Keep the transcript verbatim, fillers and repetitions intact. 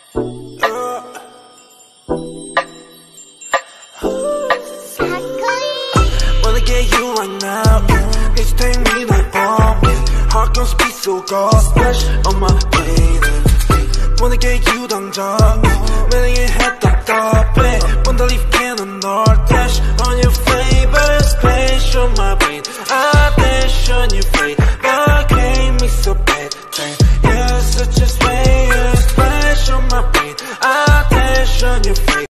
Wanna get you right now, yeah. Need to take me like bomb, yeah. Heart goes beat so cold, splash on my feet. Wanna get you 당장, 매일 했던 답에 Wanna leave cannon or dash on your flavor, splash on my brain. I dash on your face, but can't mix so bad. You're such a slayer, splash on my brain. I dash on your face.